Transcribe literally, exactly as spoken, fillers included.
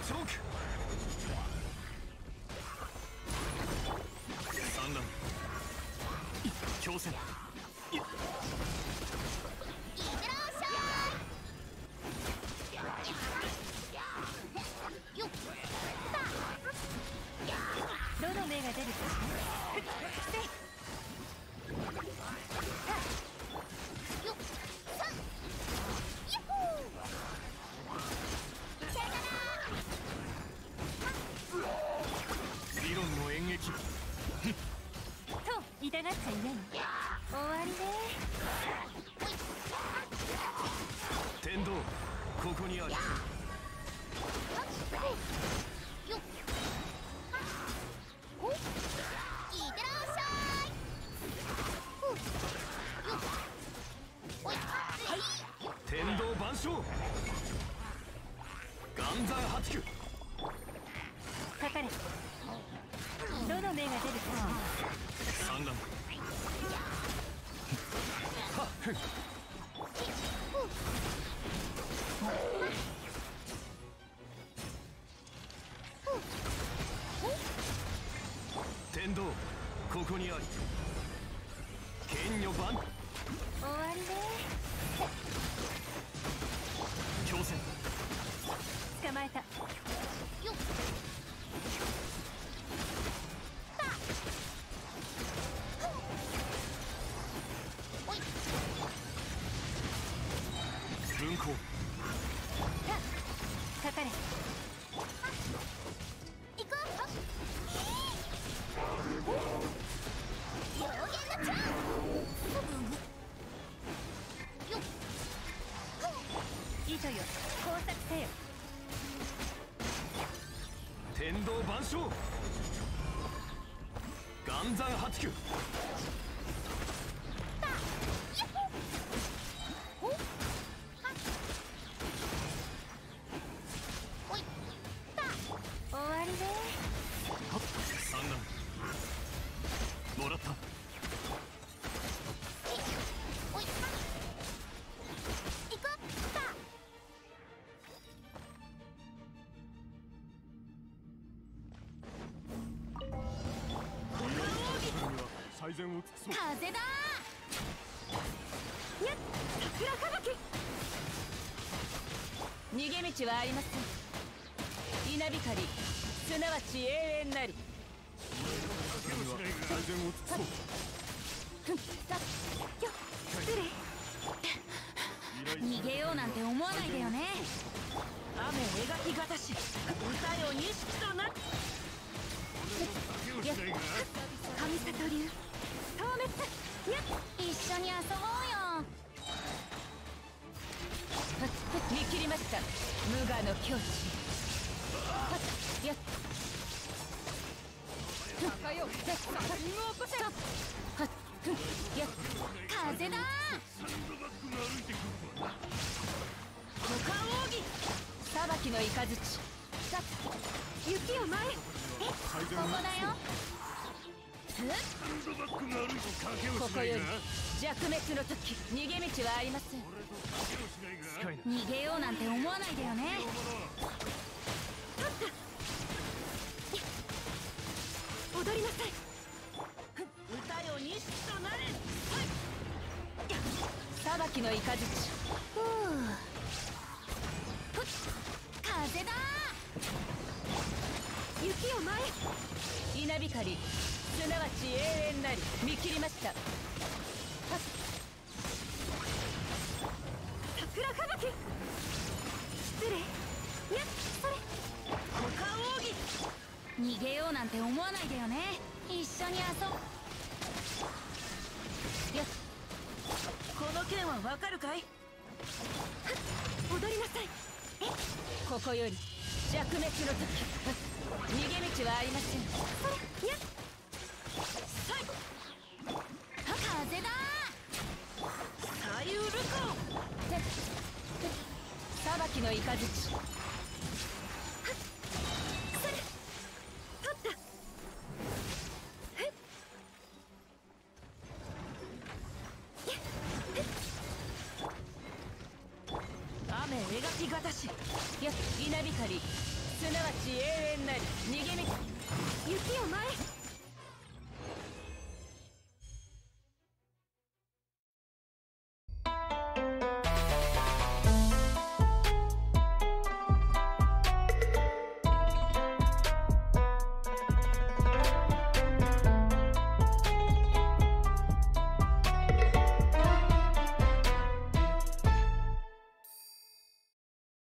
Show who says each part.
Speaker 1: チョーク。産卵。強戦。
Speaker 2: いってらっしゃい。よっ。
Speaker 3: どの目が出るか。
Speaker 2: よっ。さん。やっほー。さよなら。
Speaker 1: 理論の演劇。
Speaker 3: と痛がっちゃいないの。終わりね。
Speaker 1: 天道ここにある。
Speaker 2: よっ。ほっ。いってらっしゃい。ふう。よっ。ほい。はい。
Speaker 1: 天道万象。岩山八九。
Speaker 3: かかれ。どの目が出るか。
Speaker 1: 産卵。はっふん。天道ここにあり。剣女万。
Speaker 3: 終わりね。
Speaker 1: 強戦。
Speaker 3: 捕まえた。
Speaker 2: よっ。ほい。
Speaker 1: 分光。
Speaker 3: かかれ。
Speaker 2: 行く。表現のチャン。よっ。
Speaker 3: 糸よ工作せよ。
Speaker 1: 天道万象。岩山八九。
Speaker 3: 終わりね。
Speaker 1: はっ産卵。もらった。
Speaker 2: おい。行く。
Speaker 1: 最善を尽くそう。
Speaker 2: 風だ
Speaker 3: ー。やっ桜吹雪。逃げ道はありません。稲光すなわち永遠なり。
Speaker 1: 最善を尽くそう。
Speaker 3: ふんさよっ失礼。
Speaker 2: 逃げようなんて思わないでよね。
Speaker 3: 雨描きがたし歌よ錦とな。やっ神里流消滅。やっ
Speaker 2: 一緒に遊ぼうよ。
Speaker 3: 見切りました無我の境地。やっ高よリンゴを起こせ。はっやっ
Speaker 2: 風だ
Speaker 3: 股間奥義裁きの雷。さっ雪を前へ。
Speaker 2: え、ここだよ。
Speaker 3: ここより弱滅の時逃げ道はありません。
Speaker 2: 逃げようなんて思わないでよね。
Speaker 3: 踊りなさい。歌よ錦となれ。裁きの雷。
Speaker 2: ふう。風だ
Speaker 3: 雪を前へ。稲光すなわち永遠なり。見切りました。桜吹雪。失礼。やっそれ股間奥義。
Speaker 2: 逃げようなんて思わないでよね。一緒に遊ぼう。
Speaker 3: やっこの剣はわかるかい。踊りなさい。えここより弱滅の時逃げ道はありません。それやっさい
Speaker 2: 風だ
Speaker 3: 左右ルコー。裁きの雷。雨描きがたし。や稲光すすなわち永遠なり逃げ道。
Speaker 2: 雪を前。